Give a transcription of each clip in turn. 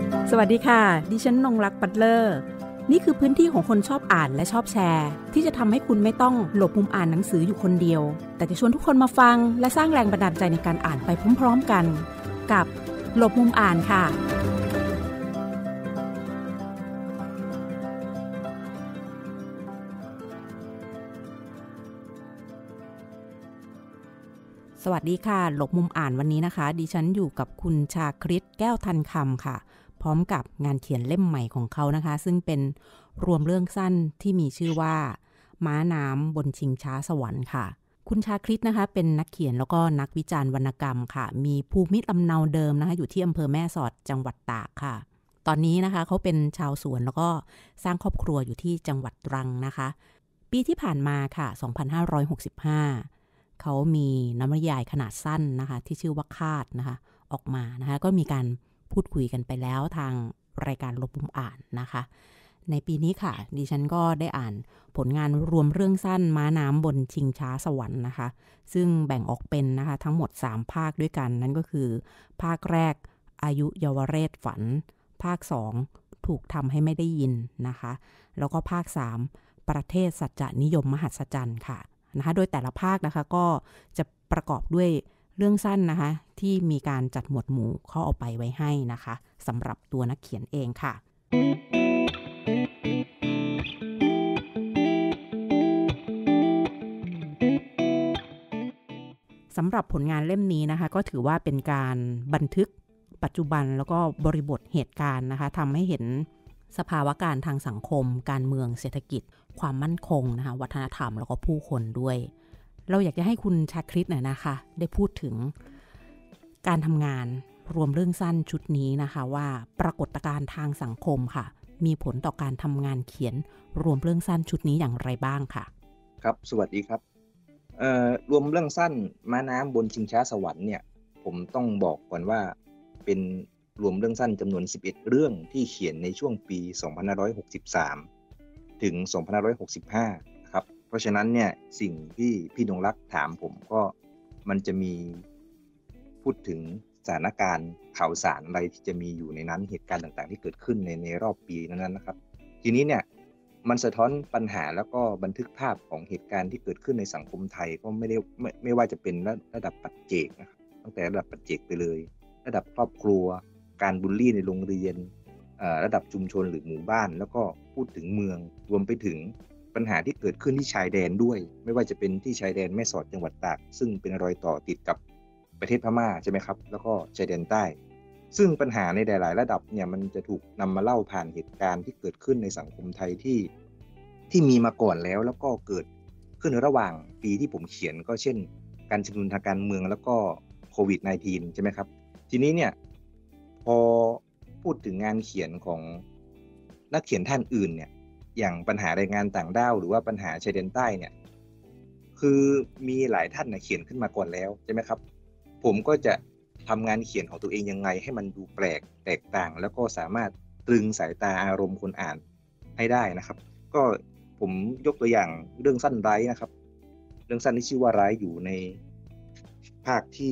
สวัสดีค่ะดิฉันนงรักปัตเลอร์นี่คือพื้นที่ของคนชอบอ่านและชอบแชร์ที่จะทำให้คุณไม่ต้องหลบมุมอ่านหนังสืออยู่คนเดียวแต่จะชวนทุกคนมาฟังและสร้างแรงบันดาลใจในการอ่านไปพร้อมๆกันกับหลบมุมอ่านค่ะสวัสดีค่ะหลบมุมอ่านวันนี้นะคะดิฉันอยู่กับคุณชาคริตแก้วทันคำค่ะพร้อมกับงานเขียนเล่มใหม่ของเขานะคะซึ่งเป็นรวมเรื่องสั้นที่มีชื่อว่าม้าน้ำบนชิงช้าสวรรค์ค่ะคุณชาคริตนะคะเป็นนักเขียนแล้วก็นักวิจารณ์วรรณกรรมค่ะมีภูมิลำเนาเดิมนะคะอยู่ที่อำเภอแม่สอดจังหวัดตากค่ะตอนนี้นะคะเขาเป็นชาวสวนแล้วก็สร้างครอบครัวอยู่ที่จังหวัดตรังนะคะปีที่ผ่านมาค่ะ2565เขามีนวนิยายขนาดสั้นนะคะที่ชื่อว่าคาดนะคะออกมานะคะก็มีการพูดคุยกันไปแล้วทางรายการลบมุมอ่านนะคะในปีนี้ค่ะดิฉันก็ได้อ่านผลงานรวมเรื่องสั้นม้าน้ำบนชิงช้าสวรรค์นะคะซึ่งแบ่งออกเป็นนะคะทั้งหมด3ภาคด้วยกันนั่นก็คือภาคแรกอายุเยาวเรศฝันภาค2ถูกทำให้ไม่ได้ยินนะคะแล้วก็ภาค3ประเทศสัจจนิยมมหัศจรรย์ค่ะนะคะโดยแต่ละภาคนะคะก็จะประกอบด้วยเรื่องสั้นนะคะที่มีการจัดหมวดหมู่เข้าเอาไปไว้ให้นะคะสำหรับตัวนักเขียนเองค่ะสำหรับผลงานเล่มนี้นะคะก็ถือว่าเป็นการบันทึกปัจจุบันแล้วก็บริบทเหตุการณ์นะคะทำให้เห็นสภาวะการทางสังคมการเมืองเศรษฐกิจความมั่นคงนะคะวัฒนธรรมแล้วก็ผู้คนด้วยเราอยากจะให้คุณชาคริตหน่อยนะคะได้พูดถึงการทำงานรวมเรื่องสั้นชุดนี้นะคะว่าปรากฏการณ์ทางสังคมค่ะมีผลต่อการทำงานเขียนรวมเรื่องสั้นชุดนี้อย่างไรบ้างค่ะครับสวัสดีครับรวมเรื่องสั้นม้าน้ำบนชิงช้าสวรรค์เนี่ยผมต้องบอกก่อนว่าเป็นรวมเรื่องสั้นจำนวน11เรื่องที่เขียนในช่วงปี2563ถึง2565นะครับเพราะฉะนั้นเนี่ยสิ่งที่พี่ดวงรักถามผมก็มันจะมีพูดถึงสถานการณ์ข่าวสารอะไรที่จะมีอยู่ในนั้นเหตุการณ์ต่างๆที่เกิดขึ้นในรอบปีนั้นๆนะครับทีนี้เนี่ยมันสะท้อนปัญหาแล้วก็บันทึกภาพของเหตุการณ์ที่เกิดขึ้นในสังคมไทยก็ไม่ว่าจะเป็นระดับปัจเจกนะครับตั้งแต่ระดับปัจเจกไปเลยระดับครอบครัวการบูลลี่ในโรงเรียนระดับชุมชนหรือหมู่บ้านแล้วก็พูดถึงเมืองรวมไปถึงปัญหาที่เกิดขึ้นที่ชายแดนด้วยไม่ว่าจะเป็นที่ชายแดนแม่สอดจังหวัดตากซึ่งเป็นรอยต่อติดกับประเทศพม่าใช่ไหมครับแล้วก็ชายแดนใต้ซึ่งปัญหาในหลายๆระดับเนี่ยมันจะถูกนำมาเล่าผ่านเหตุการณ์ที่เกิดขึ้นในสังคมไทยที่มีมาก่อนแล้วก็เกิดขึ้นระหว่างปีที่ผมเขียนก็เช่นการชุมนุมทางการเมืองแล้วก็โควิด -19 ใช่ไหมครับทีนี้เนี่ยพอพูดถึงงานเขียนของนักเขียนท่านอื่นเนี่ยอย่างปัญหาแรงงานต่างด้าวหรือว่าปัญหาชายแดนใต้เนี่ยคือมีหลายท่านเขียนขึ้นมาก่อนแล้วใช่ไหมครับผมก็จะทำงานเขียนของตัวเองยังไงให้มันดูแปลกแตกต่างแล้วก็สามารถตรึงสายตาอารมณ์คนอ่านให้ได้นะครับก็ผมยกตัวอย่างเรื่องสั้นไร้นะครับเรื่องสั้นที่ชื่อว่าไร้อยู่ในภาคที่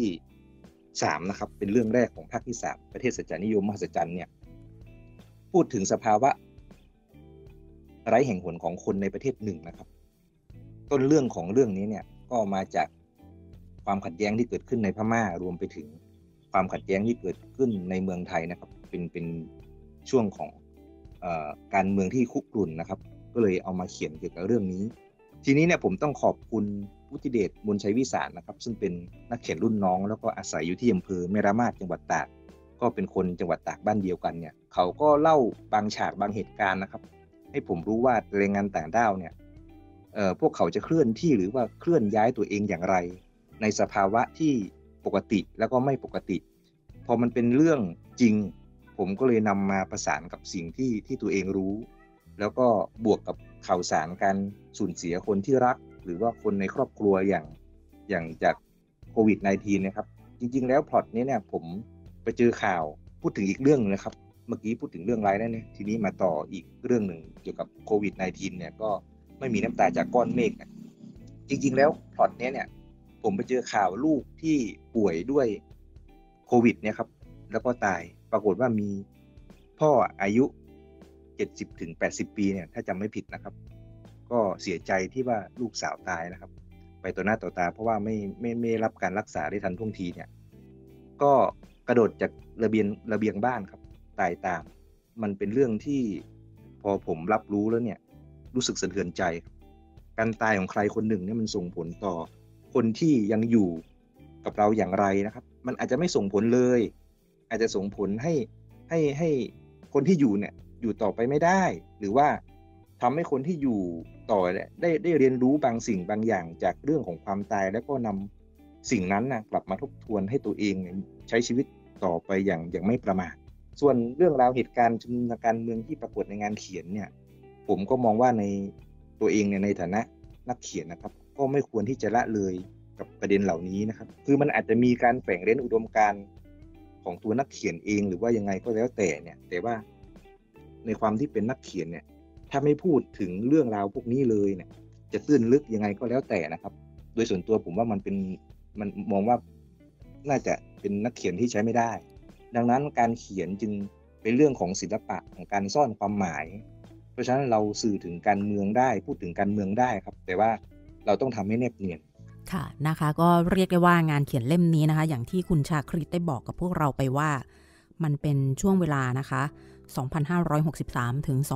3นะครับเป็นเรื่องแรกของภาคที่3ประเทศสัจจนิยมมหัศจรรย์เนี่ยพูดถึงสภาวะไร้แห่งหนของคนในประเทศหนึ่งนะครับต้นเรื่องของเรื่องนี้เนี่ยก็มาจากความขัดแย้งที่เกิดขึ้นในพม่ารวมไปถึงความขัดแย้งที่เกิดขึ้นในเมืองไทยนะครับเป็นช่วงของการเมืองที่คุกรุ่นนะครับก็เลยเอามาเขียนเกี่ยวกับเรื่องนี้ทีนี้เนี่ยผมต้องขอบคุณวุฒิเดชมนชัยวิสารนะครับซึ่งเป็นนักเขียนรุ่นน้องแล้วก็อาศัยอยู่ที่อำเภอแม่ระมาดจังหวัดตากก็เป็นคนจังหวัดตากบ้านเดียวกันเนี่ยเขาก็เล่าบางฉากบางเหตุการณ์นะครับให้ผมรู้ว่าแรงงานต่างด้าวเนี่ยพวกเขาจะเคลื่อนที่หรือว่าเคลื่อนย้ายตัวเองอย่างไรในสภาวะที่ปกติแล้วก็ไม่ปกติพอมันเป็นเรื่องจริงผมก็เลยนำมาประสานกับสิ่งที่ตัวเองรู้แล้วก็บวกกับข่าวสารการสูญเสียคนที่รักหรือว่าคนในครอบครัวอย่างจากโควิด -19 นะครับจริงๆแล้วพล็อตนี้เนี่ยผมไปเจอข่าวพูดถึงอีกเรื่องนึงนะครับเมื่อกี้พูดถึงเรื่องร้ายแล้วเนี่ยทีนี้มาต่ออีกเรื่องหนึ่งเกี่ยวกับโควิด -19 เนี่ยก็ไม่มีน้ำตาจากก้อนเมฆจริงๆแล้วพล็อตนี้เนี่ยผมไปเจอข่าวลูกที่ป่วยด้วยโควิดเนี่ยครับแล้วก็ตายปรากฏว่ามีพ่ออายุ70ถึง80ปีเนี่ยถ้าจำไม่ผิดนะครับก็เสียใจที่ว่าลูกสาวตายนะครับไปต่อหน้าต่อตาเพราะว่าไม่รับการรักษาได้ทันท่วงทีเนี่ยก็กระโดดจากระเบียงบ้านครับตายตามมันเป็นเรื่องที่พอผมรับรู้แล้วเนี่ยรู้สึกสะเทือนใจการตายของใครคนหนึ่งเนี่ยมันส่งผลต่อคนที่ยังอยู่กับเราอย่างไรนะครับมันอาจจะไม่ส่งผลเลยอาจจะส่งผลให้คนที่อยู่เนี่ยอยู่ต่อไปไม่ได้หรือว่าทำให้คนที่อยู่ต่อได้เรียนรู้บางสิ่งบางอย่างจากเรื่องของความตายแล้วก็นำสิ่งนั้นนะกลับมาทบทวนให้ตัวเองใช้ชีวิตต่อไปอย่างไม่ประมาทส่วนเรื่องราวเหตุการณ์ชุมนุมทางการเมืองที่ปรากฏในงานเขียนเนี่ยผมก็มองว่าในตัวเองเนี่ยในฐานะนักเขียนนะครับก็ไม่ควรที่จะละเลยกับประเด็นเหล่านี้นะครับคือมันอาจจะมีการแฝงเร้นอุดมการณ์ของตัวนักเขียนเองหรือว่ายังไงก็แล้วแต่เนี่ยแต่ว่าในความที่เป็นนักเขียนเนี่ยถ้าไม่พูดถึงเรื่องราวพวกนี้เลยเนี่ยจะตื้นลึกยังไงก็แล้วแต่นะครับโดยส่วนตัวผมว่ามันมองว่าน่าจะเป็นนักเขียนที่ใช้ไม่ได้ดังนั้นการเขียนจึงเป็นเรื่องของศิลปะของการซ่อนความหมายเพราะฉะนั้นเราสื่อถึงการเมืองได้พูดถึงการเมืองได้ครับแต่ว่าเราต้องทำให้แนบเนียนค่ะนะคะก็เรียกได้ว่างานเขียนเล่มนี้นะคะอย่างที่คุณชาคริตได้บอกกับพวกเราไปว่ามันเป็นช่วงเวลานะคะ2563ถึง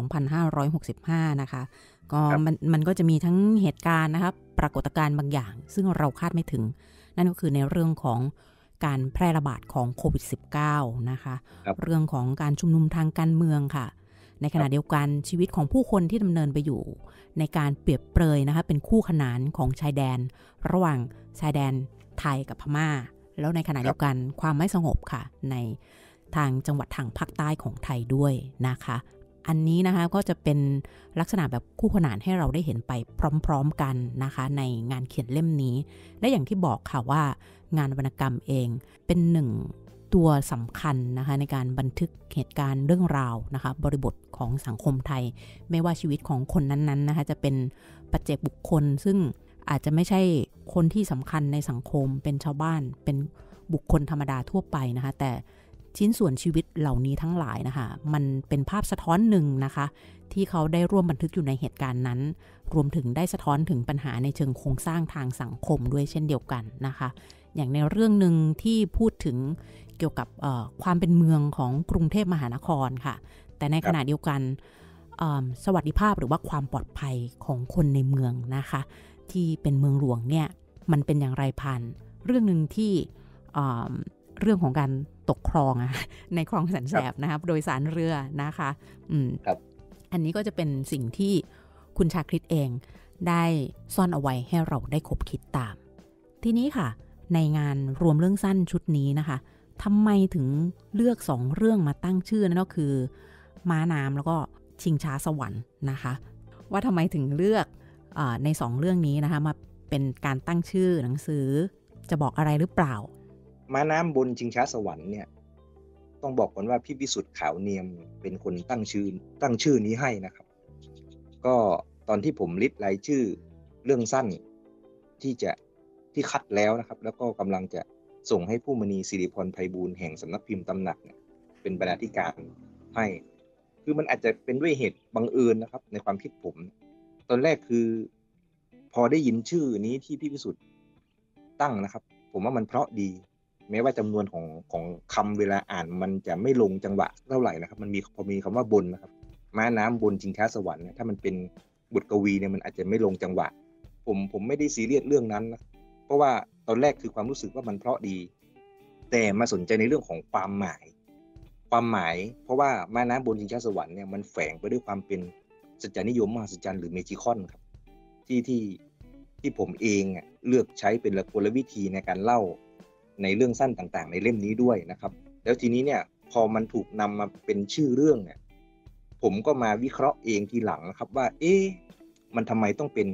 2565นะคะก็มันก็จะมีทั้งเหตุการณ์นะครับปรากฏการณ์บางอย่างซึ่งเราคาดไม่ถึงนั่นก็คือในเรื่องของการแพร่ระบาดของโควิด -19 นะคะเรื่องของการชุมนุมทางการเมืองค่ะในขณะเดียวกันชีวิตของผู้คนที่ดำเนินไปอยู่ในการเปรียบเปรยนะคะเป็นคู่ขนานของชายแดนระหว่างชายแดนไทยกับพม่าแล้วในขณะเดียวกันความไม่สงบค่ะในทางจังหวัดทางภาคใต้ของไทยด้วยนะคะอันนี้นะคะก็จะเป็นลักษณะแบบคู่ขนานให้เราได้เห็นไปพร้อมๆกันนะคะในงานเขียนเล่มนี้และอย่างที่บอกค่ะว่างานวรรณกรรมเองเป็นหนึ่งตัวสำคัญนะคะในการบันทึกเหตุการณ์เรื่องราวนะคะบริบทของสังคมไทยไม่ว่าชีวิตของคนนั้นๆนะคะจะเป็นปัจเจกบุคคลซึ่งอาจจะไม่ใช่คนที่สำคัญในสังคมเป็นชาวบ้านเป็นบุคคลธรรมดาทั่วไปนะคะแต่ชิ้นส่วนชีวิตเหล่านี้ทั้งหลายนะคะมันเป็นภาพสะท้อนหนึ่งนะคะที่เขาได้ร่วมบันทึกอยู่ในเหตุการณ์นั้นรวมถึงได้สะท้อนถึงปัญหาในเชิงโครงสร้างทางสังคมด้วยเช่นเดียวกันนะคะอย่างในเรื่องหนึ่งที่พูดถึงเกี่ยวกับความเป็นเมืองของกรุงเทพมหานครค่ะแต่ในขณะเดียวกันสวัสดิภาพหรือว่าความปลอดภัยของคนในเมืองนะคะที่เป็นเมืองหลวงเนี่ยมันเป็นอย่างไรผ่านเรื่องนึงที่เรื่องของการตกคลองในคลองแสนแสบนะคะโดยสารเรือนะคะอันนี้ก็จะเป็นสิ่งที่คุณชาคริตเองได้ซ่อนเอาไว้ให้เราได้คบคิดตามทีนี้ค่ะในงานรวมเรื่องสั้นชุดนี้นะคะทำไมถึงเลือก2เรื่องมาตั้งชื่อนั่นก็คือม้าน้ำแล้วก็ชิงช้าสวรรค์นะคะว่าทำไมถึงเลือกใน2เรื่องนี้นะคะมาเป็นการตั้งชื่อหนังสือจะบอกอะไรหรือเปล่าม้าน้ำบนชิงช้าสวรรค์เนี่ยต้องบอกก่อนว่าพี่วิสุทธิ์ขาวเนียมเป็นคนตั้งชื่อนี้ให้นะครับก็ตอนที่ผมลิสต์รายชื่อเรื่องสั้นที่คัดแล้วนะครับแล้วก็กำลังจะส่งให้ผู้มณีสิริพรไพบูลย์แห่งสำนักพิมพ์ตำหนักเนี่ยเป็นบรรณาธิการให้คือมันอาจจะเป็นด้วยเหตุบังเอิญนะครับในความคิดผมตอนแรกคือพอได้ยินชื่อนี้ที่พี่วิสุทธิ์ตั้งนะครับผมว่ามันเพราะดีแม้ว่าจำนวนของคำเวลาอ่านมันจะไม่ลงจังหวะเท่าไหร่นะครับมันพอมีคำว่าบนนะครับม้าน้ำบนชิงช้าสวรรค์ถ้ามันเป็นบทกวีเนี่ยมันอาจจะไม่ลงจังหวะผมไม่ได้ซีเรียสเรื่องนั้นนะเพราะว่าตอนแรกคือความรู้สึกว่ามันเพราะดีแต่มาสนใจในเรื่องของความหมายเพราะว่าม้าน้ำบนชิงช้าสวรรค์เนี่ยมันแฝงไปด้วยความเป็นสัจจานิยมมหัศจรรย์หรือเมจิคอนครับที่ผมเองเลือกใช้เป็นกลวิธีในการเล่าในเรื่องสั้นต่างๆในเล่มนี้ด้วยนะครับแล้วทีนี้เนี่ยพอมันถูกนำมาเป็นชื่อเรื่องเนี่ยผมก็มาวิเคราะห์เองทีหลังนะครับว่ามันทำไมต้องเป็น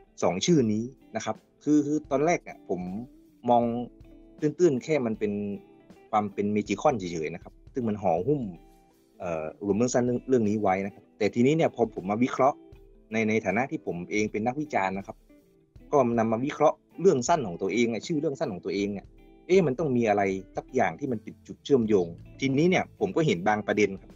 2ชื่อนี้นะครับคือตอนแรกผมมองตื้นๆแค่มันเป็นความเป็นเมจิคอนเฉยๆนะครับซึ่งมันห่อหุ้มรวมเรื่องสั้นเรื่องนี้ไว้นะครับแต่ทีนี้เนี่ยพอผมมาวิเคราะห์ในฐานะที่ผมเองเป็นนักวิจารณ์นะครับก็นำมาวิเคราะห์เรื่องสั้นของตัวเองชื่อเรื่องสั้นของตัวเองเนี่ยมันต้องมีอะไรสักอย่างที่มันเป็นจุดเชื่อมโยงทีนี้เนี่ยผมก็เห็นบางประเด็นครับ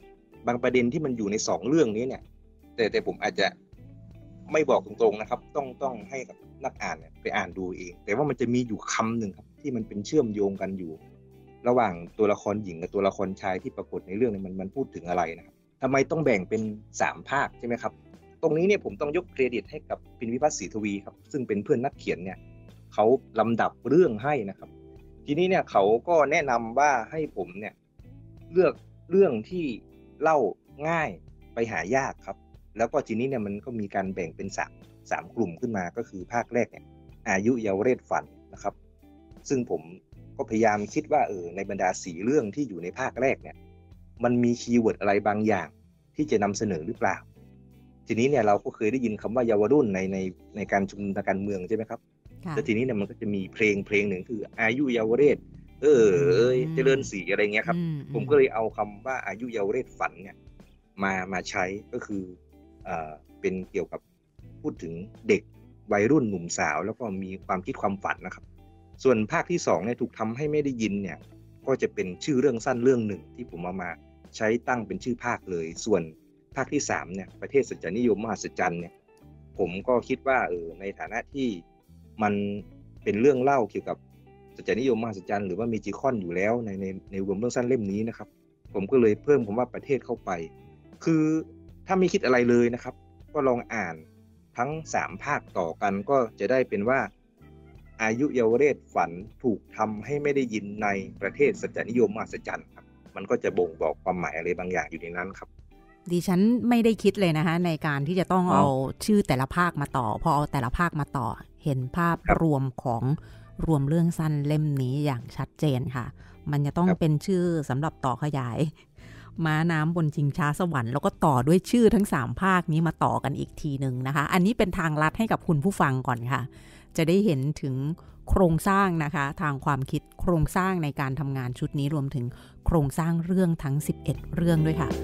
บางประเด็นที่มันอยู่ใน2เรื่องนี้เนี่ยแต่ผมอาจจะไม่บอกตรงๆนะครับต้องให้กับนักอ่านเนี่ยไปอ่านดูเองแต่ว่ามันจะมีอยู่คำหนึ่งครับที่มันเป็นเชื่อมโยงกันอยู่ระหว่างตัวละครหญิงกับตัวละครชายที่ปรากฏในเรื่องนี้มันพูดถึงอะไรนะครับทำไมต้องแบ่งเป็น3ภาคใช่ไหมครับตรงนี้เนี่ยผมต้องยกเครดิตให้กับพินวิภัทรศรีทวีครับซึ่งเป็นเพื่อนนักเขียนเนี่ยเขาลำดับเรื่องให้นะครับทีนี้เนี่ยเขาก็แนะนำว่าให้ผมเนี่ยเลือกเรื่องที่เล่าง่ายไปหายากครับแล้วก็ทีนี้เนี่ยมันก็มีการแบ่งเป็น3กลุ่มขึ้นมาก็คือภาคแรกเนี่ยอายุเยาว์เรศฝันนะครับซึ่งผมก็พยายามคิดว่าในบรรดา4เรื่องที่อยู่ในภาคแรกเนี่ยมันมีคีย์เวิร์ดอะไรบางอย่างที่จะนำเสนอหรือเปล่าทีนี้เนี่ยเราก็เคยได้ยินคำว่าเยาวรุ่นในการชุมนุมทางการเมืองใช่ไหมครับแล้วทีนี้เนี่ยมันก็จะมีเพลงหนึ่งคืออายุเยาว์เรศเจริญศรีอะไรเงี้ยครับผมก็เลยเอาคำว่าอายุเยาว์เรศฝันเนี่ยมาใช้ก็คือเป็นเกี่ยวกับพูดถึงเด็กวัยรุ่นหนุ่มสาวแล้วก็มีความคิดความฝันนะครับส่วนภาคที่2เนี่ยถูกทำให้ไม่ได้ยินเนี่ยก็จะเป็นชื่อเรื่องสั้นเรื่องหนึ่งที่ผมเอามาใช้ตั้งเป็นชื่อภาคเลยส่วนภาคที่3เนี่ยประเทศสัจจนิยมมหัศจรรย์เนี่ยผมก็คิดว่าในฐานะที่มันเป็นเรื่องเล่าเกี่ยวกับสัจจนิยมมหัศจรรย์หรือว่ามีจิคอนอยู่แล้วในรวมเรื่องสั้นเล่มนี้นะครับผมก็เลยเพิ่มคำว่าประเทศเข้าไปคือถ้าไม่คิดอะไรเลยนะครับก็ลองอ่านทั้ง3ภาคต่อกันก็จะได้เป็นว่าอายุเยาว์เรศฝันถูกทำให้ไม่ได้ยินในประเทศสัจจนิยมมหัศจรรย์ครับมันก็จะบ่งบอกความหมายอะไรบางอย่างอยู่ในนั้นครับดิฉันไม่ได้คิดเลยนะคะในการที่จะต้องเอาชื่อแต่ละภาคมาต่อพอเอาแต่ละภาคมาต่อเห็นภาพรวมของรวมเรื่องสั้นเล่มนี้อย่างชัดเจนค่ะมันจะต้องเป็นชื่อสำหรับต่อขยายม้าน้ำบนชิงช้าสวรรค์แล้วก็ต่อด้วยชื่อทั้ง3ภาคนี้มาต่อกันอีกทีนึงนะคะอันนี้เป็นทางลัดให้กับคุณผู้ฟังก่อนค่ะจะได้เห็นถึงโครงสร้างนะคะทางความคิดโครงสร้างในการทำงานชุดนี้รวมถึงโครงสร้างเรื่องทั้ง11เรื่องด้วยค่ะ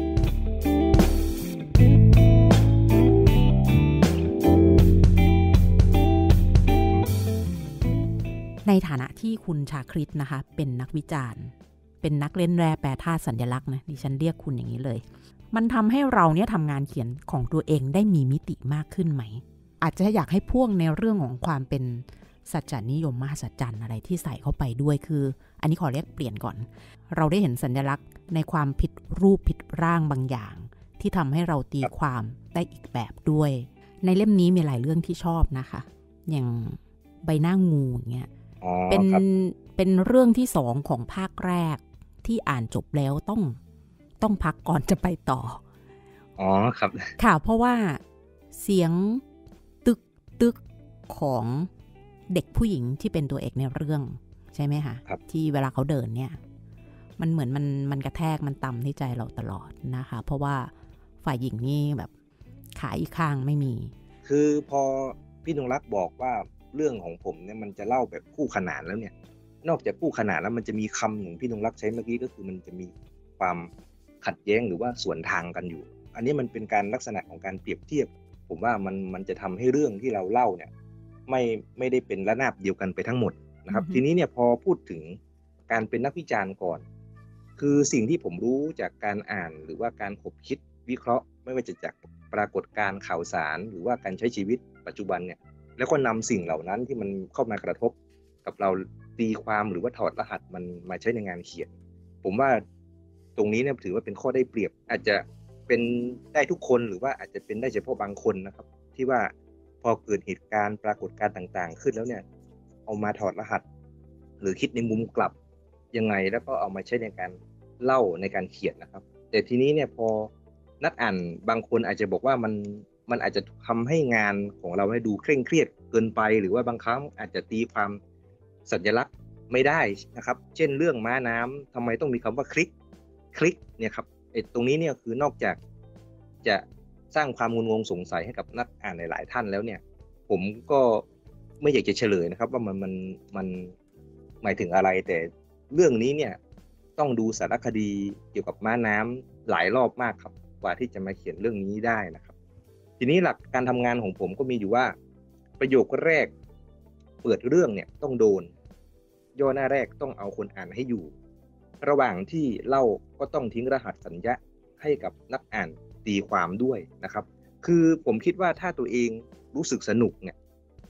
ในฐานะที่คุณชาคริตนะคะเป็นนักวิจารณ์เป็นนักเล่นแร่แปรธาตุสัญลักษณ์นะดิฉันเรียกคุณอย่างนี้เลยมันทำให้เราเนี่ยทำงานเขียนของตัวเองได้มีมิติมากขึ้นไหมอาจจะอยากให้พ่วงในเรื่องของความเป็นสัจจนิยมมหัศจรรย์อะไรที่ใส่เข้าไปด้วยคืออันนี้ขอเรียกเปลี่ยนก่อนเราได้เห็นสัญลักษณ์ในความผิดรูปผิดร่างบางอย่างที่ทำให้เราตีความได้อีกแบบด้วยในเล่มนี้มีหลายเรื่องที่ชอบนะคะอย่างใบหน้างูอย่างเงี้ยเป็นเรื่องที่2ของภาคแรกที่อ่านจบแล้วต้องพักก่อนจะไปต่อครับค่ะเพราะว่าเสียงตึกของเด็กผู้หญิงที่เป็นตัวเอกในเรื่องใช่ไหมคะที่เวลาเขาเดินเนี่ยมันเหมือนมันกระแทกมันต่ำที่ใจเราตลอดนะคะเพราะว่าฝ่ายหญิงนี่แบบขาอีกข้างไม่มีคือพอพี่นงรักบอกว่าเรื่องของผมเนี่ยมันจะเล่าแบบคู่ขนานแล้วเนี่ยนอกจากคู่ขนานแล้วมันจะมีคำหนึ่งพี่นงรักใช้เมื่อกี้ก็คือมันจะมีความขัดแย้งหรือว่าสวนทางกันอยู่อันนี้มันเป็นการลักษณะของการเปรียบเทียบผมว่ามันจะทำให้เรื่องที่เราเล่าเนี่ยไม่ได้เป็นระนาบเดียวกันไปทั้งหมดนะครับ ทีนี้เนี่ยพอพูดถึงการเป็นนักวิจารณ์ก่อนคือสิ่งที่ผมรู้จากการอ่านหรือว่าการขบคิดวิเคราะห์ไม่ว่าจะจากปรากฏการณ์ข่าวสารหรือว่าการใช้ชีวิตปัจจุบันเนี่ยแล้วก็นำสิ่งเหล่านั้นที่มันเข้ามากระทบกับเราตีความหรือว่าถอดรหัสมันมาใช้ในงานเขียนผมว่าตรงนี้เนี่ยถือว่าเป็นข้อได้เปรียบอาจจะเป็นได้ทุกคนหรือว่าอาจจะเป็นได้เฉพาะบางคนนะครับที่ว่าพอเกิดเหตุการณ์ปรากฏการณ์ต่างๆขึ้นแล้วเนี่ยเอามาถอดรหัสหรือคิดในมุมกลับยังไงแล้วก็เอามาใช้ในการเล่าในการเขียนนะครับแต่ทีนี้เนี่ยพอนักอ่านบางคนอาจจะบอกว่ามันอาจจะทำให้งานของเราดูเคร่งเครียดเกินไปหรือว่าบางครั้งอาจจะตีความสัญลักษณ์ไม่ได้นะครับเช่นเรื่องม้าน้ำทำไมต้องมีคำว่าคลิกเนี่ยครับตรงนี้เนี่ยคือนอกจากจะสร้างความงุนงงสงสัยให้กับนักอ่านหลายๆท่านแล้วเนี่ยผมก็ไม่อยากจะเฉลยนะครับว่ามันหมายถึงอะไรแต่เรื่องนี้เนี่ยต้องดูสารคดีเกี่ยวกับม้าน้ำหลายรอบมากครับกว่าที่จะมาเขียนเรื่องนี้ได้นะครับทีนี้หลักการทำงานของผมก็มีอยู่ว่าประโยคแรกเปิดเรื่องเนี่ยต้องโดนย่อหน้าแรกต้องเอาคนอ่านให้อยู่ระหว่างที่เล่าก็ต้องทิ้งรหัสสัญญาให้กับนักอ่านตีความด้วยนะครับคือผมคิดว่าถ้าตัวเองรู้สึกสนุกเนี่ย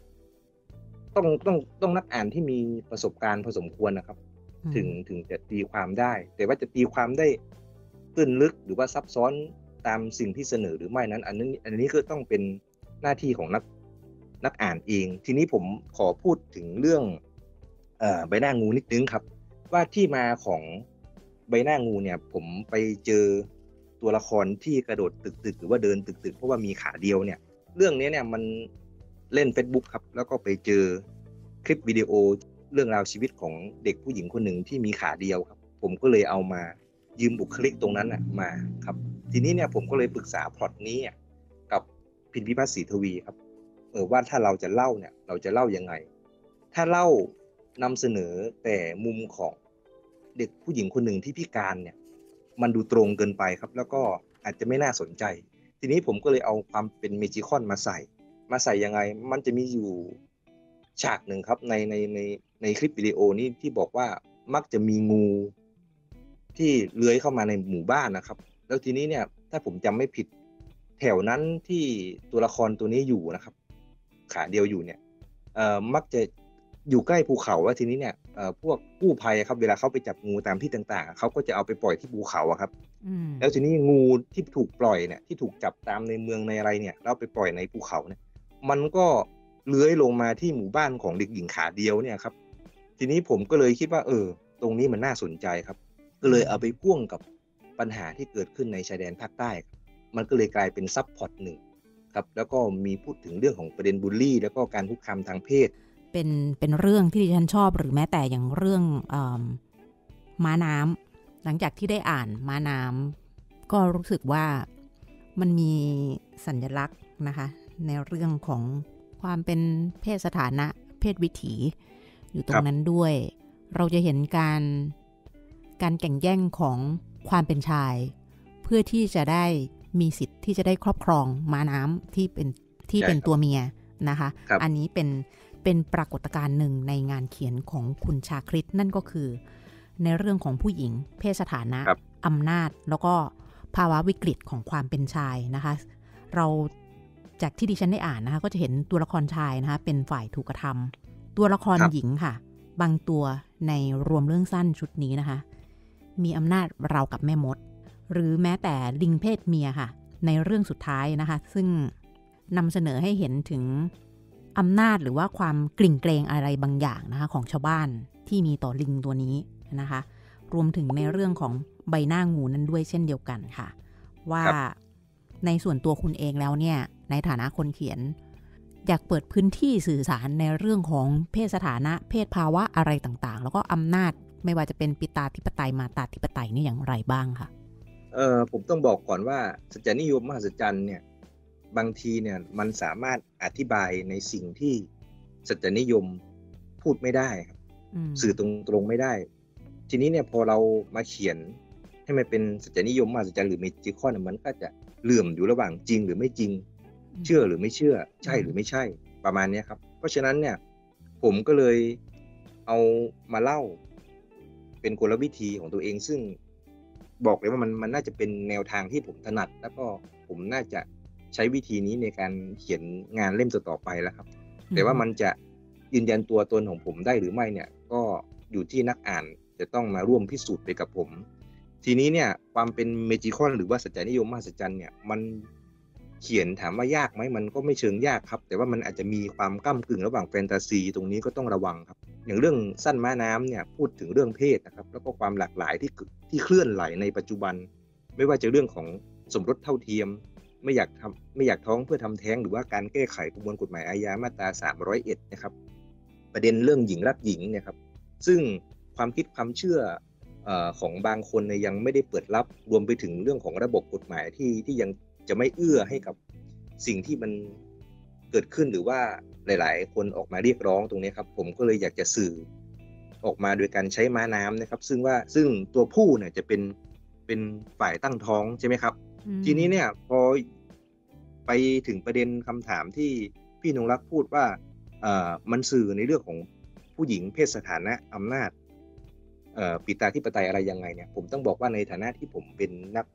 ต้องนักอ่านที่มีประสบการณ์พอสมควรนะครับถึงจะตีความได้แต่ว่าจะตีความได้ตื้นลึกหรือว่าซับซ้อนตามสิ่งที่เสนอหรือไม่นั้นอันนี้ก็ต้องเป็นหน้าที่ของนักอ่านเองทีนี้ผมขอพูดถึงเรื่องใบหน้างูนิดนึงครับว่าที่มาของใบหน้างูเนี่ยผมไปเจอตัวละครที่กระโดดตึกหรือว่าเดินตึกเพราะว่ามีขาเดียวเนี่ยเรื่องนี้เนี่ยมันเล่น Facebook ครับแล้วก็ไปเจอคลิปวิดีโอเรื่องราวชีวิตของเด็กผู้หญิงคนหนึ่งที่มีขาเดียวครับผมก็เลยเอามายืมบุคลิกตรงนั้นมาครับทีนี้เนี่ยผมก็เลยปรึกษาพล็อตนี้กับพิมพ์พิพัฒน์ศรีทวีครับว่าถ้าเราจะเล่าเนี่ยเราจะเล่ายังไงถ้าเล่านำเสนอแต่มุมของเด็กผู้หญิงคนหนึ่งที่พิการเนี่ยมันดูตรงเกินไปครับแล้วก็อาจจะไม่น่าสนใจทีนี้ผมก็เลยเอาความเป็นเมจิคอนมาใส่ยังไงมันจะมีอยู่ฉากหนึ่งครับในคลิปวิดีโอนี้ที่บอกว่ามักจะมีงูที่เลื้อยเข้ามาในหมู่บ้านนะครับแล้วทีนี้เนี่ยถ้าผมจำไม่ผิดแถวนั้นที่ตัวละครตัวนี้อยู่นะครับขาเดียวอยู่เนี่ยมักจะอยู่ใกล้ภูเขาแล้วทีนี้เนี่ยพวกกู้ภัยครับเวลาเขาไปจับงูตามที่ต่างๆเขาก็จะเอาไปปล่อยที่ภูเขาครับแล้วทีนี้งูที่ถูกปล่อยเนี่ยที่ถูกจับตามในเมืองในอะไรเนี่ยแล้วไปปล่อยในภูเขาเนี่ยมันก็เลื้อยลงมาที่หมู่บ้านของเด็กหญิงขาเดียวเนี่ยครับทีนี้ผมก็เลยคิดว่าตรงนี้มันน่าสนใจครับก็เลยเอาไปพ่วงกับปัญหาที่เกิดขึ้นในชายแดนภาคใต้มันก็เลยกลายเป็นซับพล็อตหนึ่งครับแล้วก็มีพูดถึงเรื่องของประเด็นบูลลี่แล้วก็การคุกคามทางเพศเป็นเรื่องที่ดิฉันชอบหรือแม้แต่อย่างเรื่องม้าน้ำหลังจากที่ได้อ่านม้าน้ำก็รู้สึกว่ามันมีสัญลักษณ์นะคะในเรื่องของความเป็นเพศสถานะเพศวิถีอยู่ตรงนั้นด้วยเราจะเห็นการแข่งแย่งของความเป็นชายเพื่อที่จะได้มีสิทธิ์ที่จะได้ครอบครองม้าน้ำที่เป็นตัวเมียนะคะอันนี้เป็นปรากฏการณ์หนึ่งในงานเขียนของคุณชาคริตนั่นก็คือในเรื่องของผู้หญิงเพศสถานะอำนาจแล้วก็ภาวะวิกฤตของความเป็นชายนะคะเราจากที่ดิฉันได้อ่านนะคะก็จะเห็นตัวละครชายนะคะเป็นฝ่ายถูกกระทำตัวละครหญิงค่ะบางตัวในรวมเรื่องสั้นชุดนี้นะคะมีอำนาจราวกับแม่มดหรือแม้แต่ลิงเพศเมียค่ะในเรื่องสุดท้ายนะคะซึ่งนำเสนอให้เห็นถึงอำนาจหรือว่าความกลิ่นเกรงอะไรบางอย่างนะคะของชาวบ้านที่มีต่อลิงตัวนี้นะคะรวมถึงในเรื่องของใบหน้างูนั้นด้วยเช่นเดียวกันค่ะว่าในส่วนตัวคุณเองแล้วเนี่ยในฐานะคนเขียนอยากเปิดพื้นที่สื่อสารในเรื่องของเพศสถานะเพศภาวะอะไรต่างๆแล้วก็อำนาจไม่ว่าจะเป็นปิตาธิปไตยมาตาธิปไตยนี่อย่างไรบ้างค่ะผมต้องบอกก่อนว่าสัจจนิยมมหัศจรรย์เนี่ยบางทีเนี่ยมันสามารถอธิบายในสิ่งที่สัจจนิยมพูดไม่ได้ครับสื่อตรงๆไม่ได้ทีนี้เนี่ยพอเรามาเขียนให้มันเป็นสัจจนิยมมหัศจรรย์หรือเมจิคอนมันก็จะเหลื่อมอยู่ระหว่างจริงหรือไม่จริงเชื่อหรือไม่เชื่อใช่หรือไม่ใช่ประมาณนี้ครับเพราะฉะนั้นเนี่ยผมก็เลยเอามาเล่าเป็นกลวิธีของตัวเองซึ่งบอกเลยว่ามันน่าจะเป็นแนวทางที่ผมถนัดแล้วก็ผมน่าจะใช้วิธีนี้ในการเขียนงานเล่มต่อไปแล้วครับแต่ว่ามันจะยืนยันตัวตนของผมได้หรือไม่เนี่ยก็อยู่ที่นักอ่านจะต้องมาร่วมพิสูจน์ไปกับผมทีนี้เนี่ยความเป็นเมจิคอนหรือว่าสัจจนิยมมหัศจรรย์เนี่ยมันเขียนถามว่ายากไหมมันก็ไม่เชิงยากครับแต่ว่ามันอาจจะมีความก้ำกึ่งระหว่างแฟนตาซีตรงนี้ก็ต้องระวังครับอย่างเรื่องสั้นม้าน้ำเนี่ยพูดถึงเรื่องเพศนะครับแล้วก็ความหลากหลายที่เคลื่อนไหลในปัจจุบันไม่ว่าจะเรื่องของสมรสเท่าเทียมไม่อยากท้องเพื่อทำแท้งหรือว่าการแก้ไขประมวลกฎหมายอาญามาตรา301นะครับประเด็นเรื่องหญิงรักหญิงเนี่ยครับซึ่งความคิดความเชื่อของบางคนเนี่ยยังไม่ได้เปิดรับรวมไปถึงเรื่องของระบบกฎหมายที่ยังจะไม่เอื้อให้กับสิ่งที่มันเกิดขึ้นหรือว่าหลายๆคนออกมาเรียกร้องตรงนี้ครับผมก็เลยอยากจะสื่อออกมาโดยการใช้ม้าน้ำนะครับซึ่งตัวผู้เนี่ยจะเป็นฝ่ายตั้งท้องใช่ไหมครับทีนี้เนี่ยพอไปถึงประเด็นคำถามที่พี่นงรักพูดว่ามันสื่อในเรื่องของผู้หญิงเพศสถานะอำนาจปิตาธิปไตยอะไรยังไงเนี่ยผมต้องบอกว่าในฐานะที่ผมเป็นนัก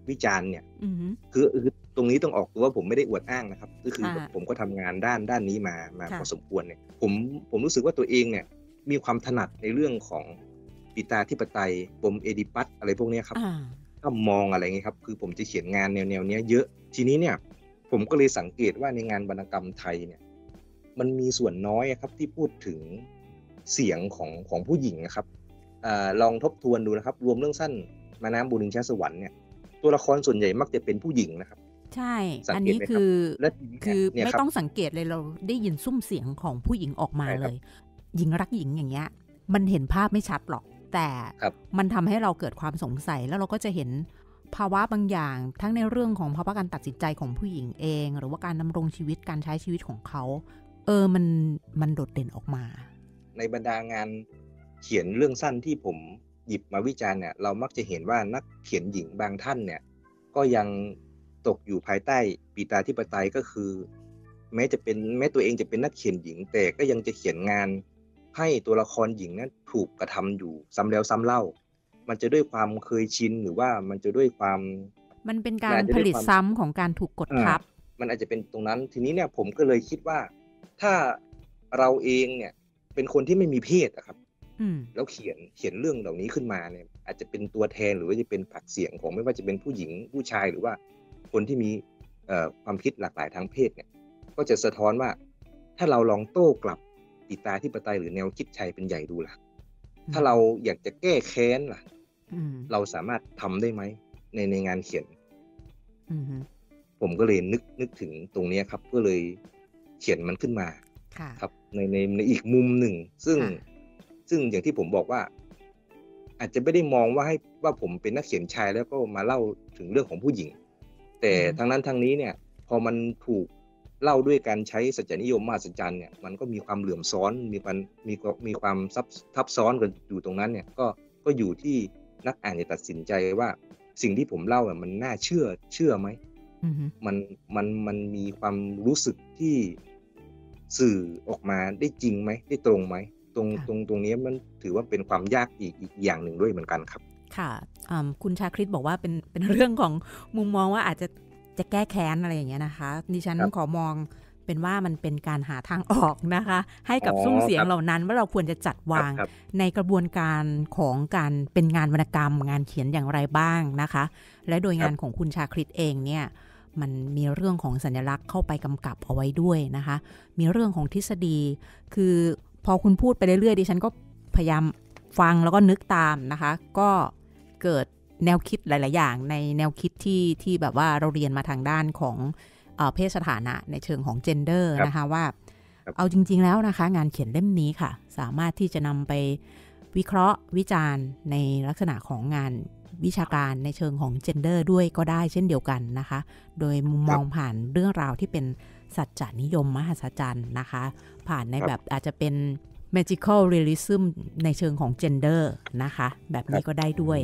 วิจารณ์เนี่ยอือฮึคือตรงนี้ต้องออกตัวว่าผมไม่ได้อวดอ้างนะครับก็คือค่ะผมก็ทำงานด้านนี้มาพค่ะอสมควรเนี่ยผมรู้สึกว่าตัวเองเนี่ยมีความถนัดในเรื่องของปิตาธิปไตยปมเอดิปัสอะไรพวกเนี้ยครับอ่าถ้ามองอะไรเงี้ยครับคือผมจะเขียนงานแนวเนี้ยเยอะทีนี้เนี่ยผมก็เลยสังเกตว่าในงานวรรณกรรมไทยเนี่ยมันมีส่วนน้อยครับที่พูดถึงเสียงของผู้หญิงนะครับลองทบทวนดูนะครับรวมเรื่องสั้นมาน้ำบุญชิงช้าสวรรค์เนี่ยตัวละครส่วนใหญ่มักจะเป็นผู้หญิงนะครับใช่สังอันเกตนี้ไหมคืรับอและทีนี้คือเนี่ยไม่ครับต้องสังเกตเลยเราได้ยินซุ้มเสียงของผู้หญิงออกมาใช่คเลรับย หญิงรักหญิงอย่างเงี้ย มันเห็นภาพไม่ชัดหรอก แต่ครับมันทำให้เราเกิดความสงสัยแล้วเราก็จะเห็นภาวะบางอย่าง ทั้งในเรื่องของภาวะการตัดสินใจของผู้หญิงเอง หรือว่าการดำรงชีวิตการใช้ชีวิตของเขามันโดดเด่นออกมาในบรรดางานเขียนเรื่องสั้นที่ผมหยิบมาวิจารณ์เนี่ยเรามักจะเห็นว่านักเขียนหญิงบางท่านเนี่ยก็ยังตกอยู่ภายใต้ปิตาธิปไตยก็คือ แม้ตัวเองจะเป็นนักเขียนหญิง แต่ก็ยังจะเขียนงานให้ตัวละครหญิงนั้นถูกกระทำอยู่ซ้ำแล้วซ้ำเล่า มันจะด้วยความเคยชินหรือว่ามันจะด้วยความมันเป็นการผลิตซ้ำของการถูกกดทับมันอาจจะเป็นตรงนั้นทีนี้เนี่ยผมก็เลยคิดว่าถ้าเราเองเนี่ยเป็นคนที่ไม่มีเพศอะครับ แล้วเขียนเรื่องเหล่านี้ขึ้นมาเนี่ยอาจจะเป็นตัวแทนหรือว่าจะเป็นผักเสียงของไม่ว่าจะเป็นผู้หญิงผู้ชายหรือว่าคนที่มีความคิดหลากหลายทางเพศเนี่ยก็จะสะท้อนว่าถ้าเราลองโต้กลับปิตาธิปไตยหรือแนวคิดชัยเป็นใหญ่ดูล่ะถ้าเราอยากจะแก้แค้นล่ะเราสามารถทำได้ไหมในงานเขียนผมก็เลยนึกถึงตรงนี้ครับก็เลยเขียนมันขึ้นมาครับในอีกมุมหนึ่งซึ่งอย่างที่ผมบอกว่าอาจจะไม่ได้มองว่าผมเป็นนักเขียนชายแล้วก็มาเล่าถึงเรื่องของผู้หญิงแต่ทั้งนั้นทั้งนี้เนี่ยพอมันถูกเล่าด้วยการใช้สัจจนิยมมหัศจรรย์เนี่ยมันก็มีความเหลื่อมซ้อนมีความทับซ้อนกันอยู่ตรงนั้นเนี่ยก็อยู่ที่นักอ่านจะตัดสินใจว่าสิ่งที่ผมเล่ามันน่าเชื่อไหมมันมีความรู้สึกที่สื่อออกมาได้จริงไหมได้ตรงไหมตรงนี้มันถือว่าเป็นความยากอีกอย่างหนึ่งด้วยเหมือนกันครับค่ะคุณชาคริตบอกว่าเป็นเรื่องของมุมมองว่าอาจจะแก้แค้นอะไรอย่างเงี้ยนะคะดิฉันขอมองเป็นว่ามันเป็นการหาทางออกนะคะให้กับซุ้มเสียงเหล่านั้นว่าเราควรจะจัดวางในกระบวนการของการเป็นงานวรรณกรรมงานเขียนอย่างไรบ้างนะคะและโดยงานของคุณชาคริตเองเนี่ยมันมีเรื่องของสัญลักษณ์เข้าไปกำกับเอาไว้ด้วยนะคะมีเรื่องของทฤษฎีคือพอคุณพูดไปเรื่อยๆดิฉันก็พยายามฟังแล้วก็นึกตามนะคะก็เกิดแนวคิดหลายๆอย่างในแนวคิดที่แบบว่าเราเรียนมาทางด้านของเพศสถานะในเชิงของ gender นะคะว่าเอาจริงๆแล้วนะคะงานเขียนเล่มนี้ค่ะสามารถที่จะนำไปวิเคราะห์วิจารณ์ในลักษณะของงานวิชาการในเชิงของ gender ด้วยก็ได้เช่นเดียวกันนะคะโดยมุมมองผ่านเรื่องราวที่เป็นสัจจนิยมมหัศจรรย์นะคะผ่านในแบบอาจจะเป็น magical realism ในเชิงของ gender นะคะแบบนี้ก็ได้ด้วย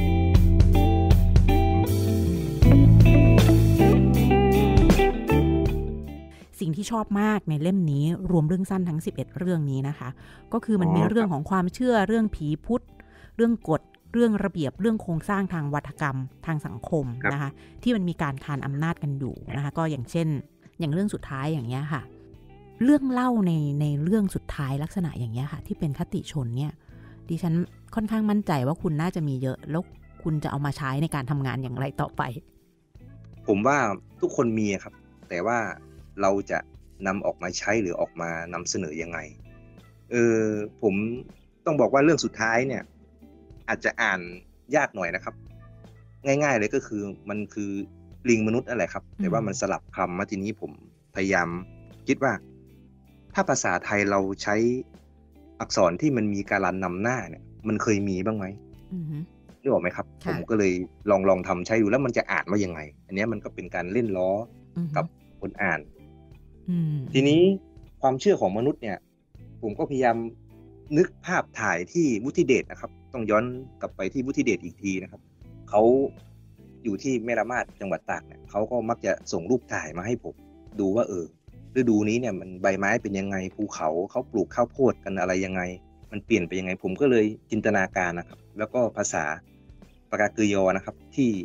สิ่งที่ชอบมากในเล่มนี้รวมเรื่องสั้นทั้ง11เรื่องนี้นะคะก็คือมันมีเรื่องของความเชื่อเรื่องผีพุทธเรื่องกฎเรื่องระเบียบเรื่องโครงสร้างทางวัฒกรรมทางสังคมนะคะที่มันมีการคานอำนาจกันอยู่นะคะก็อย่างเช่นอย่างเรื่องสุดท้ายอย่างเงี้ยค่ะเรื่องเล่าในเรื่องสุดท้ายลักษณะอย่างเงี้ยค่ะที่เป็นคติชนเนี่ยดิฉันค่อนข้างมั่นใจว่าคุณน่าจะมีเยอะแล้วคุณจะเอามาใช้ในการทำงานอย่างไรต่อไปผมว่าทุกคนมีครับแต่ว่าเราจะนำออกมาใช้หรือออกมานำเสนอยังไงผมต้องบอกว่าเรื่องสุดท้ายเนี่ยอาจจะอ่านยากหน่อยนะครับง่ายๆเลยก็คือมันคือลิงมนุษย์อะไรครับแต่ว่ามันสลับคำมาทีนี้ผมพยายามคิดว่าถ้าภาษาไทยเราใช้อักษรที่มันมีการันนำหน้าเนี่ยมันเคยมีบ้างไหมนึกออกไหมครับผมก็เลยลองทำใช้ดูแล้วมันจะอ่านว่ายังไงอันนี้มันก็เป็นการเล่นล้อกับคนอ่านทีนี้ความเชื่อของมนุษย์เนี่ยผมก็พยายามนึกภาพถ่ายที่วุฒิเดชนะครับต้องย้อนกลับไปที่วุฒิเดชอีกทีนะครับเขาอยู่ที่แม่ระมาดจังหวัดตากเนี่ยเขาก็มักจะส่งรูปถ่ายมาให้ผมดูว่าฤดูนี้เนี่ยมันใบไม้เป็นยังไงภูเขาปลูกข้าวโพดกันอะไรยังไงมันเปลี่ยนไปยังไงผมก็เลยจินตนาการนะครับแล้วก็ภาษาปากากยอนะครับที่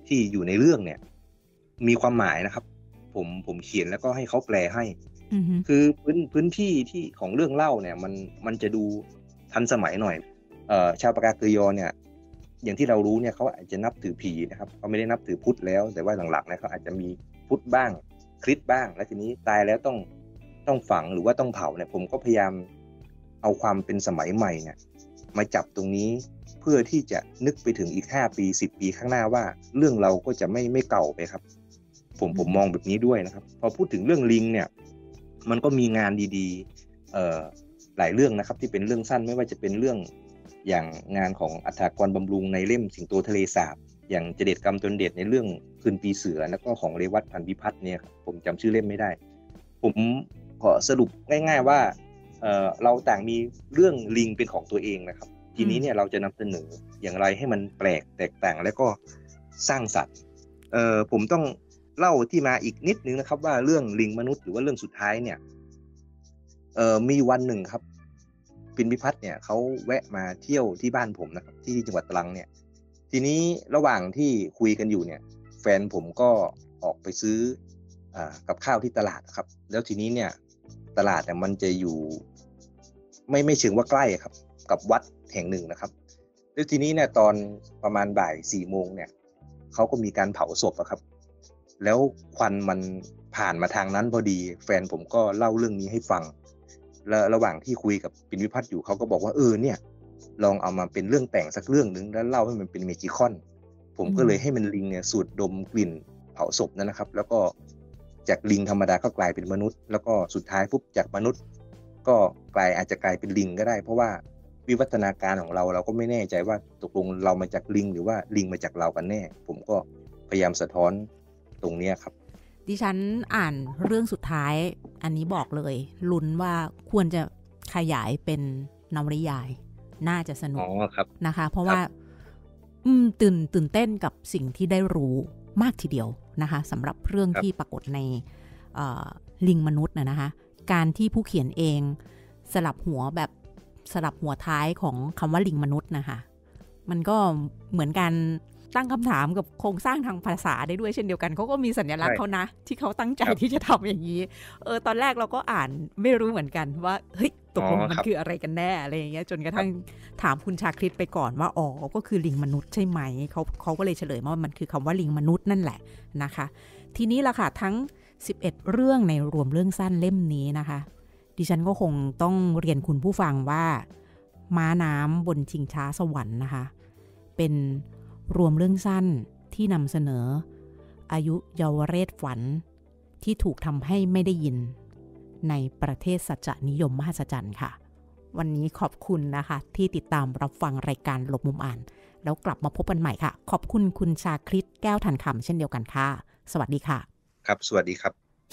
ที่อยู่ในเรื่องเนี่ยมีความหมายนะครับผมเขียนแล้วก็ให้เขาแปลให้คือพื้นที่ที่ของเรื่องเล่าเนี่ยมันจะดูทันสมัยหน่อยชาวปากาเกยอเนี่ยอย่างที่เรารู้เนี่ยเขาอาจจะนับถือผีนะครับเขาไม่ได้นับถือพุทธแล้วแต่ว่าหลังๆเนี่ยเขาอาจจะมีพุทธบ้างคริสต์บ้างแล้วทีนี้ตายแล้วต้องฝังหรือว่าต้องเผาเนี่ยผมก็พยายามเอาความเป็นสมัยใหม่เนี่ยมาจับตรงนี้เพื่อที่จะนึกไปถึงอีก5ปี10ปีข้างหน้าว่าเรื่องเราก็จะไม่เก่าไปครับผมมองแบบนี้ด้วยนะครับพอพูดถึงเรื่องลิงเนี่ยมันก็มีงานดีๆหลายเรื่องนะครับที่เป็นเรื่องสั้นไม่ว่าจะเป็นเรื่องอย่างงานของอัฏฐากรบำรุงในเล่มสิงโตทะเลสาบอย่างเจเด็ดกรรมจนเด็ดในเรื่องคืนปีเสือแล้วก็ของเรวัตพันธุ์พิพัฒน์เนี่ยผมจำชื่อเล่มไม่ได้ผมขอสรุปง่ายๆว่าเราต่างมีเรื่องลิงเป็นของตัวเองนะครับทีนี้เนี่ยเราจะนำเสนออย่างไรให้มันแปลกแตกต่างและก็สร้างสรรค์ผมต้องเล่าที่มาอีกนิดนึงนะครับว่าเรื่องลิงมนุษย์หรือว่าเรื่องสุดท้ายเนี่ยมีวันหนึ่งครับปิ่นพิพัฒน์เนี่ยเขาแวะมาเที่ยวที่บ้านผมนะครับที่จังหวัดตรังเนี่ยทีนี้ระหว่างที่คุยกันอยู่เนี่ยแฟนผมก็ออกไปซื้อกับข้าวที่ตลาดครับแล้วทีนี้เนี่ยตลาดเนี่ยมันจะอยู่ไม่เชิงว่าใกล้ครับกับวัดแห่งหนึ่งนะครับแล้วทีนี้เนี่ยตอนประมาณบ่าย4 โมงเนี่ยเขาก็มีการเผาศพครับแล้วควันมันผ่านมาทางนั้นพอดีแฟนผมก็เล่าเรื่องนี้ให้ฟังแล้วระหว่างที่คุยกับปิ่นพิพัฒน์อยู่เขาก็บอกว่าเนี่ยลองเอามาเป็นเรื่องแต่งสักเรื่องนึงแล้วเล่าให้มันเป็นเมจิคอนผมก็เลยให้มันลิงเนี่ยสูดดมกลิ่นเผาศพนั่นนะครับแล้วก็จากลิงธรรมดาก็กลายเป็นมนุษย์แล้วก็สุดท้ายปุ๊บจากมนุษย์ก็อาจจะกลายเป็นลิงก็ได้เพราะว่าวิวัฒนาการของเราก็ไม่แน่ใจว่าตกลงเรามาจากลิงหรือว่าลิงมาจากเรากันแน่ผมก็พยายามสะท้อนตรงนี้ครับดิฉันอ่านเรื่องสุดท้ายอันนี้บอกเลยลุ้นว่าควรจะขยายเป็นนวนิยายน่าจะสนุกนะคะเพราะว่าตื่นเต้นกับสิ่งที่ได้รู้มากทีเดียวนะคะสำหรับเรื่องที่ปรากฏในลิงมนุษย์นะคะการที่ผู้เขียนเองสลับหัวท้ายของคำว่าลิงมนุษย์นะคะมันก็เหมือนกันตั้งคำถามกับโครงสร้างทางภาษาได้ด้วยเช่นเดียวกันเขาก็มีสัญลักษณ์เขานะที่เขาตั้งใจที่จะทำอย่างนี้ตอนแรกเราก็อ่านไม่รู้เหมือนกันว่าเฮ้ยตกลงมันคืออะไรกันแน่อะไรอย่างเงี้ยจนกระทั่งถามคุณชาคริตไปก่อนว่าก็คือลิงมนุษย์ใช่ไหมเขาก็เลยเฉลยว่ามันคือคำว่าลิงมนุษย์นั่นแหละนะคะทีนี้ล่ะค่ะทั้ง11เรื่องในรวมเรื่องสั้นเล่มนี้นะคะดิฉันก็คงต้องเรียนคุณผู้ฟังว่าม้าน้ำบนชิงช้าสวรรค์นะคะเป็นรวมเรื่องสั้นที่นำเสนออายุเยาวเรศฝันที่ถูกทำให้ไม่ได้ยินในประเทศสัจจนิยมมหัศจรรย์ค่ะวันนี้ขอบคุณนะคะที่ติดตามรับฟังรายการหลบมุมอ่านแล้วกลับมาพบกันใหม่ค่ะขอบคุณคุณชาคริตแก้วทันคำเช่นเดียวกันค่ะสวัสดีค่ะครับสวัสดีครับ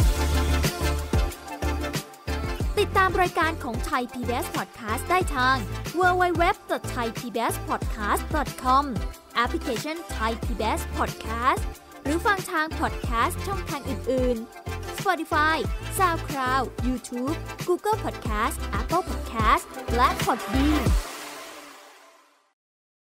ติดตามรายการของ Thai PBS Podcast ได้ทาง www.thaipbspodcast.com แอปพลิเคชัน Thai PBS Podcast หรือฟังทาง podcast ช่องทางอื่นๆ Spotify, SoundCloud, YouTube, Google Podcast, Apple Podcast และ Podbean